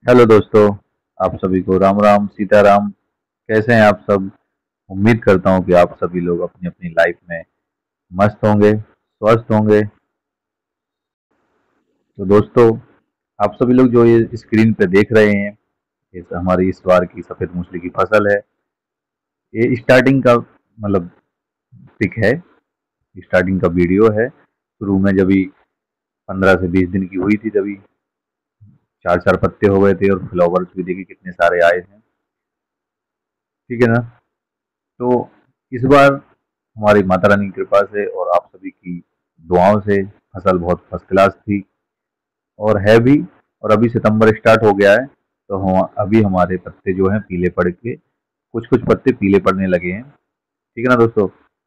Hello दोस्तों। आप सभी को राम राम सीताराम। कैसे हैं आप सब? उम्मीद करता हूं कि आप सभी लोग अपनी अपनी लाइफ में मस्त होंगे, स्वस्थ होंगे। तो दोस्तों, आप सभी लोग जो ये स्क्रीन पे देख रहे हैं, ये हमारी इस बार की सफेद मूंगफली की फसल है। ये स्टार्टिंग का मतलब पिक है, स्टार्टिंग का वीडियो है। शुरू में जब 15 से 20 दिन की हुई थी, तभी चार चार पत्ते हो गए थे और फ्लावर्स भी देखिए कितने सारे आए हैं। ठीक है ना? तो इस बार हमारी माता रानी की कृपा से और आप सभी की दुआओं से फसल बहुत फर्स्ट क्लास थी और है भी। और अभी सितंबर स्टार्ट हो गया है, तो हम अभी हमारे पत्ते जो हैं पीले पड़ के, कुछ कुछ पत्ते पीले पड़ने लगे हैं। ठीक है ना दोस्तों?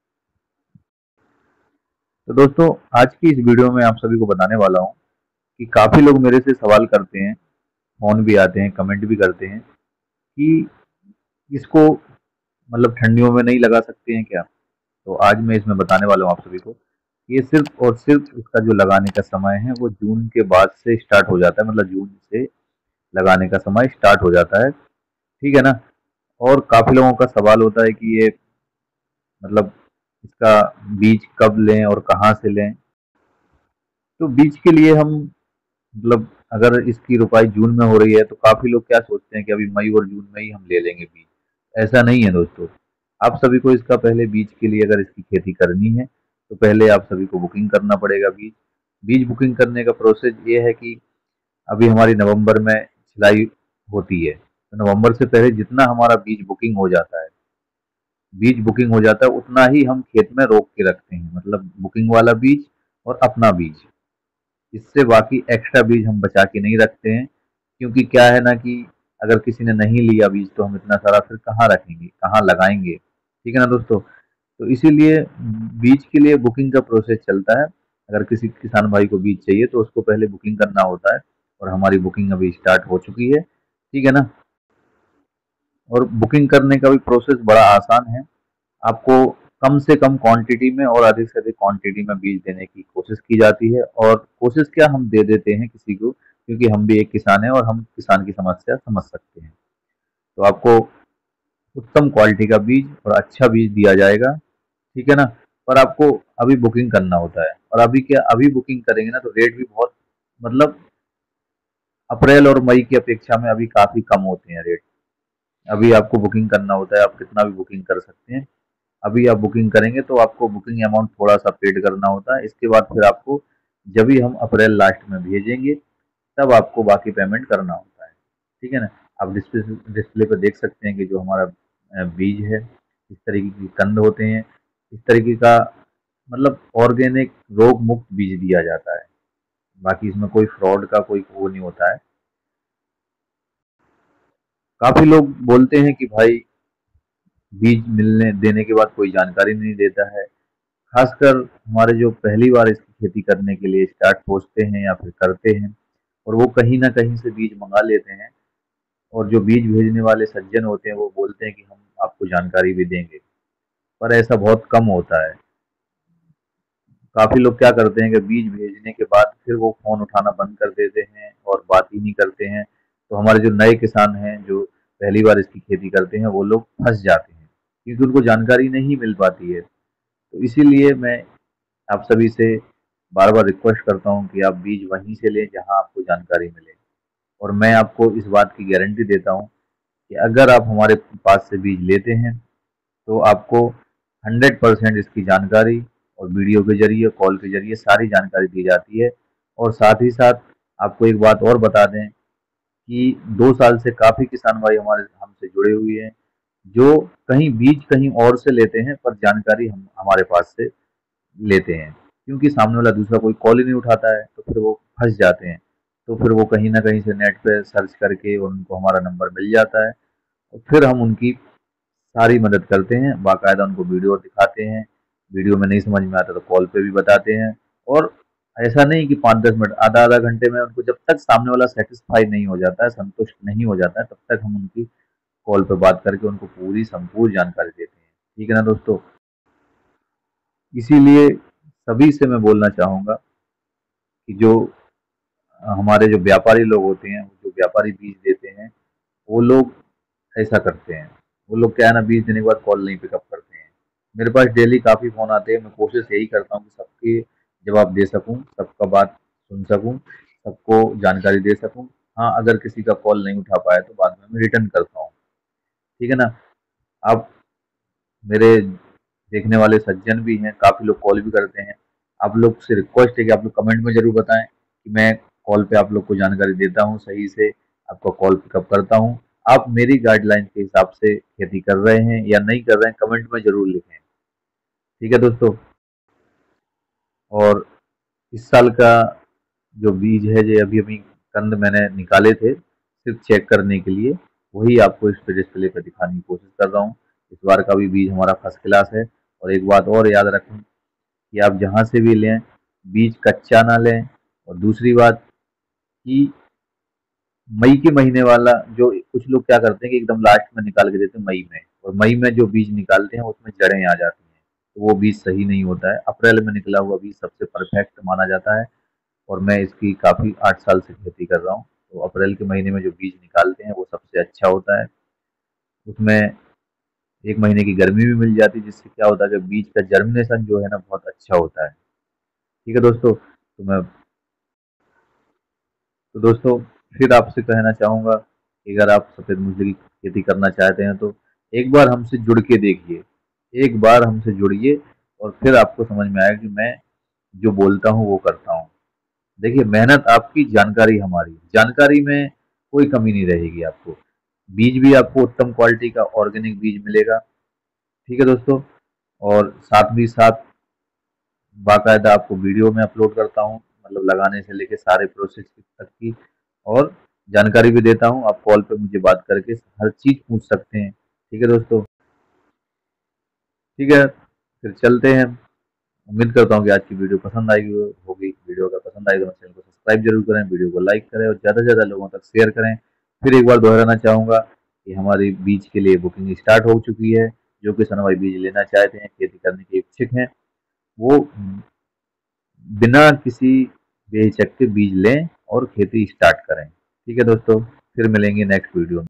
तो दोस्तों, आज की इस वीडियो में आप सभी को बताने वाला हूँ कि काफ़ी लोग मेरे से सवाल करते हैं, फ़ोन भी आते हैं, कमेंट भी करते हैं कि इसको मतलब ठंडियों में नहीं लगा सकते हैं क्या? तो आज मैं इसमें बताने वाला हूँ आप सभी को। ये सिर्फ और सिर्फ इसका जो लगाने का समय है वो जून के बाद से स्टार्ट हो जाता है, मतलब जून से लगाने का समय स्टार्ट हो जाता है। ठीक है ना? और काफी लोगों का सवाल होता है कि ये मतलब इसका बीज कब लें और कहाँ से लें। तो बीज के लिए हम मतलब अगर इसकी रोपाई जून में हो रही है तो काफी लोग क्या सोचते हैं कि अभी मई और जून में ही हम ले लेंगे बीज। ऐसा नहीं है दोस्तों। आप सभी को इसका पहले बीज के लिए अगर इसकी खेती करनी है तो पहले आप सभी को बुकिंग करना पड़ेगा बीज। बीज बुकिंग करने का प्रोसेस ये है कि अभी हमारी नवंबर में सिलाई होती है, तो नवंबर से पहले जितना हमारा बीज बुकिंग हो जाता है उतना ही हम खेत में रोक के रखते हैं, मतलब बुकिंग वाला बीज और अपना बीज। इससे बाकी एक्स्ट्रा बीज हम बचा के नहीं रखते हैं, क्योंकि क्या है ना कि अगर किसी ने नहीं लिया बीज तो हम इतना सारा फिर कहाँ रखेंगे, कहाँ लगाएंगे। ठीक है ना दोस्तों? तो इसीलिए बीज के लिए बुकिंग का प्रोसेस चलता है। अगर किसी किसान भाई को बीज चाहिए तो उसको पहले बुकिंग करना होता है, और हमारी बुकिंग अभी स्टार्ट हो चुकी है। ठीक है ना? और बुकिंग करने का भी प्रोसेस बड़ा आसान है। आपको कम से कम क्वांटिटी में और अधिक से अधिक क्वांटिटी में बीज देने की कोशिश की जाती है, और कोशिश क्या, हम दे देते हैं किसी को, क्योंकि हम भी एक किसान हैं और हम किसान की समस्या समझ सकते हैं। तो आपको उत्तम क्वालिटी का बीज और अच्छा बीज दिया जाएगा। ठीक है ना? पर आपको अभी बुकिंग करना होता है, और अभी क्या, अभी बुकिंग करेंगे ना तो रेट भी बहुत, मतलब अप्रैल और मई की अपेक्षा में अभी काफी कम होते हैं रेट। अभी आपको बुकिंग करना होता है, आप कितना भी बुकिंग कर सकते हैं। अभी आप बुकिंग करेंगे तो आपको बुकिंग अमाउंट थोड़ा सा पेड करना होता है। इसके बाद फिर आपको जब भी हम अप्रैल लास्ट में भेजेंगे तब आपको बाकी पेमेंट करना होता है। ठीक है ना? आप डिस्प्ले डिस्प्ले पे देख सकते हैं कि जो हमारा बीज है, इस तरीके की कंद होते हैं, इस तरीके का मतलब ऑर्गेनिक रोग मुक्त बीज दिया जाता है। बाकी इसमें कोई फ्रॉड का कोई वो नहीं होता है। काफी लोग बोलते हैं कि भाई बीज मिलने देने के बाद कोई जानकारी नहीं देता है। खासकर हमारे जो पहली बार इसकी खेती करने के लिए स्टार्ट सोचते हैं या फिर करते हैं, और वो कहीं ना कहीं से बीज मंगा लेते हैं, और जो बीज भेजने वाले सज्जन होते हैं वो बोलते हैं कि हम आपको जानकारी भी देंगे, पर ऐसा बहुत कम होता है। काफी लोग क्या करते हैं कि बीज भेजने के बाद फिर वो फोन उठाना बंद कर देते हैं और बात ही नहीं करते हैं। तो हमारे जो नए किसान हैं जो पहली बार इसकी खेती करते हैं वो लोग फंस जाते हैं, क्योंकि उनको जानकारी नहीं मिल पाती है। तो इसीलिए मैं आप सभी से बार बार रिक्वेस्ट करता हूँ कि आप बीज वहीं से लें जहाँ आपको जानकारी मिले। और मैं आपको इस बात की गारंटी देता हूँ कि अगर आप हमारे पास से बीज लेते हैं तो आपको 100% इसकी जानकारी और वीडियो के जरिए, कॉल के जरिए सारी जानकारी दी जाती है। और साथ ही साथ आपको एक बात और बता दें कि 2 साल से काफ़ी किसान भाई हमारे हमसे जुड़े हुए हैं, जो कहीं बीज कहीं और से लेते हैं पर जानकारी हम हमारे पास से लेते हैं, क्योंकि सामने वाला दूसरा कोई कॉल ही नहीं उठाता है तो फिर वो फंस जाते हैं। तो फिर वो कहीं ना कहीं से नेट पे सर्च करके उनको हमारा नंबर मिल जाता है, और फिर हम उनकी सारी मदद करते हैं, बाकायदा उनको वीडियो दिखाते हैं। वीडियो में नहीं समझ में आता तो कॉल पे भी बताते हैं। और ऐसा नहीं कि 5-10 मिनट, आधा आधा घंटे में उनको, जब तक सामने वाला सेटिस्फाई नहीं हो जाता है, संतुष्ट नहीं हो जाता है, तब तक हम उनकी कॉल पे बात करके उनको पूरी संपूर्ण जानकारी देते हैं। ठीक है ना दोस्तों? इसीलिए सभी से मैं बोलना चाहूँगा कि जो हमारे जो व्यापारी लोग होते हैं, जो व्यापारी बीज देते हैं वो लोग ऐसा करते हैं। वो लोग क्या है ना, बीज देने के बाद कॉल नहीं पिकअप करते हैं। मेरे पास डेली काफ़ी फ़ोन आते हैं। मैं कोशिश यही करता हूँ कि सबके जवाब दे सकूँ, सबका बात सुन सकूँ, सबको जानकारी दे सकूँ। हाँ, अगर किसी का कॉल नहीं उठा पाया तो बाद में मैं रिटर्न करता हूँ। ठीक है ना? आप मेरे देखने वाले सज्जन भी हैं, काफ़ी लोग कॉल भी करते हैं। आप लोग से रिक्वेस्ट है कि आप लोग कमेंट में ज़रूर बताएं कि मैं कॉल पे आप लोग को जानकारी देता हूँ सही से, आपका कॉल पिकअप करता हूँ। आप मेरी गाइडलाइन के हिसाब से खेती कर रहे हैं या नहीं कर रहे हैं, कमेंट में ज़रूर लिखें। ठीक है दोस्तों। और इस साल का जो बीज है, जो अभी अभी कंद मैंने निकाले थे सिर्फ चेक करने के लिए, वही आपको इस पे डिस्प्ले पे दिखाने की कोशिश कर रहा हूँ। इस बार का भी बीज हमारा फर्स्ट क्लास है। और एक बात और याद रखें कि आप जहाँ से भी लें, बीज कच्चा ना लें। और दूसरी बात कि मई के महीने वाला, जो कुछ लोग क्या करते हैं कि एकदम लास्ट में निकाल के देते हैं मई में, और मई में जो बीज निकालते हैं उसमें जड़ें आ जाती हैं, तो वो बीज सही नहीं होता है। अप्रैल में निकला हुआ बीज सबसे परफेक्ट माना जाता है। और मैं इसकी काफ़ी 8 साल से खेती कर रहा हूँ, तो अप्रैल के महीने में जो बीज निकालते हैं वो सबसे अच्छा होता है। उसमें 1 महीने की गर्मी भी मिल जाती है, जिससे क्या होता है कि बीज का जर्मिनेशन जो है ना बहुत अच्छा होता है। ठीक है दोस्तों। तो दोस्तों फिर आपसे कहना चाहूँगा कि अगर आप सफ़ेद मूंगफली की खेती करना चाहते हैं तो एक बार हमसे जुड़ के देखिए, एक बार हमसे जुड़िए, और फिर आपको समझ में आएगा कि मैं जो बोलता हूँ वो करता हूँ। देखिए, मेहनत आपकी, जानकारी हमारी। जानकारी में कोई कमी नहीं रहेगी आपको। बीज भी आपको उत्तम क्वालिटी का ऑर्गेनिक बीज मिलेगा। ठीक है दोस्तों। और साथ भी साथ बाकायदा आपको वीडियो में अपलोड करता हूँ, मतलब लगाने से लेके सारे प्रोसेस तक की, और जानकारी भी देता हूँ। आप कॉल पे मुझे बात करके हर चीज़ पूछ सकते हैं। ठीक है दोस्तों। ठीक है, फिर चलते हैं। उम्मीद करता हूँ कि आज की वीडियो पसंद आई होगी। वीडियो अगर पसंद आई तो मेरे चैनल को सब्सक्राइब जरूर करें, वीडियो को लाइक करें और ज़्यादा से ज़्यादा लोगों तक शेयर करें। फिर एक बार दोहराना चाहूँगा कि हमारी बीज के लिए बुकिंग स्टार्ट हो चुकी है। जो किसान भाई बीज लेना चाहते हैं, खेती करने के इच्छुक हैं, वो बिना किसी बेहिचक के बीज लें और खेती स्टार्ट करें। ठीक है दोस्तों, फिर मिलेंगे नेक्स्ट वीडियो में।